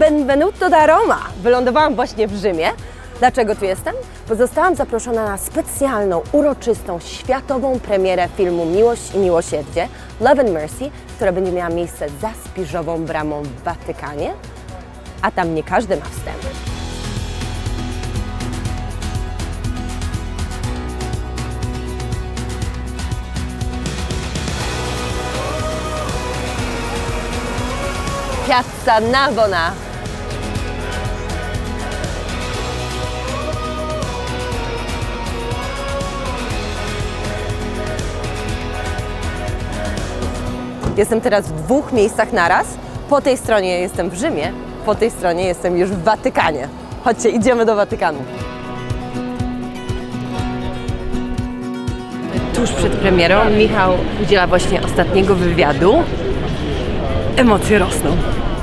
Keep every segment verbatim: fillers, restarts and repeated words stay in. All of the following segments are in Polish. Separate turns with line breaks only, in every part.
Benvenuto da Roma! Wylądowałam właśnie w Rzymie. Dlaczego tu jestem? Bo zostałam zaproszona na specjalną, uroczystą, światową premierę filmu Miłość i Miłosierdzie Love and Mercy, która będzie miała miejsce za Spiżową Bramą w Watykanie, a tam nie każdy ma wstęp. Piazza Navona. Jestem teraz w dwóch miejscach naraz. Po tej stronie jestem w Rzymie, po tej stronie jestem już w Watykanie. Chodźcie, idziemy do Watykanu. Tuż przed premierą Michał udziela właśnie ostatniego wywiadu. Emocje rosną.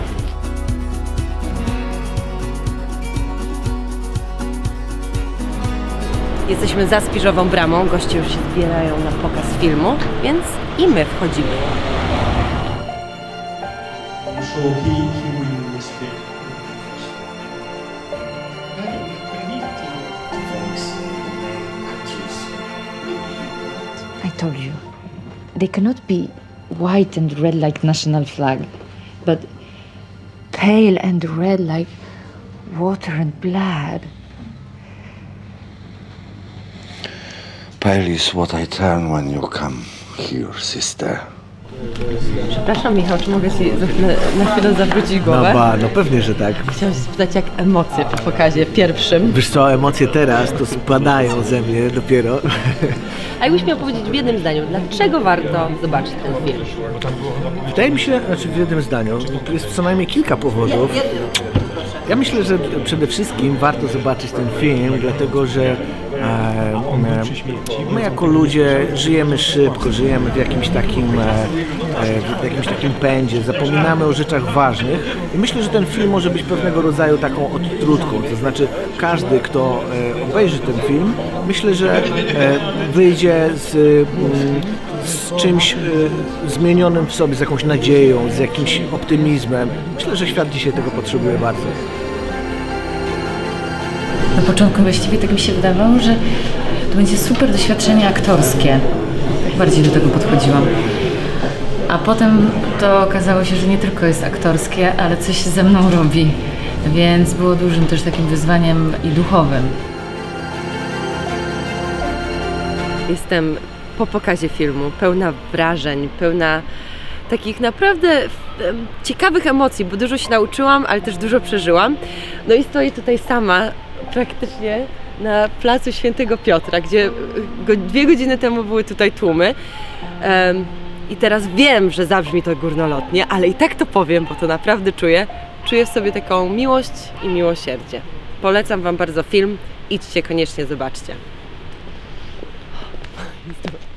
Jesteśmy za Spiżową Bramą, goście już się zbierają na pokaz filmu, więc i my wchodzimy.
I told you, they cannot be white and red like national flag, but pale and red like water and blood.
Pale is what I turn when you come here, sister.
Przepraszam, Michał, czy mogę Ci na, na chwilę zawrócić głowę?
No ba, no pewnie, że tak.
Chciałam się spytać, jak emocje po pokazie pierwszym.
Wiesz co, emocje teraz to spadają ze mnie dopiero.
A jakbyś miał powiedzieć w jednym zdaniu, dlaczego warto zobaczyć ten film?
Wydaje mi się, znaczy w jednym zdaniu, jest co najmniej kilka powodów. Ja myślę, że przede wszystkim warto zobaczyć ten film, dlatego że e, e, my jako ludzie żyjemy szybko, żyjemy w jakimś takim, e, w jakimś takim pędzie, zapominamy o rzeczach ważnych i myślę, że ten film może być pewnego rodzaju taką odtrutką, to znaczy każdy, kto e, obejrzy ten film, myślę, że e, wyjdzie z, e, z czymś e, zmienionym w sobie, z jakąś nadzieją, z jakimś optymizmem. Myślę, że świat dzisiaj tego potrzebuje bardzo.
Na początku właściwie tak mi się wydawało, że to będzie super doświadczenie aktorskie. Tak bardziej do tego podchodziłam. A potem to okazało się, że nie tylko jest aktorskie, ale coś się ze mną robi. Więc było dużym też takim wyzwaniem i duchowym.
Jestem po pokazie filmu, pełna wrażeń, pełna takich naprawdę ciekawych emocji, bo dużo się nauczyłam, ale też dużo przeżyłam. No i stoję tutaj sama, praktycznie na placu Świętego Piotra, gdzie go, dwie godziny temu były tutaj tłumy. Um, I teraz wiem, że zabrzmi to górnolotnie, ale i tak to powiem, bo to naprawdę czuję. Czuję w sobie taką miłość i miłosierdzie. Polecam Wam bardzo film. Idźcie, koniecznie zobaczcie.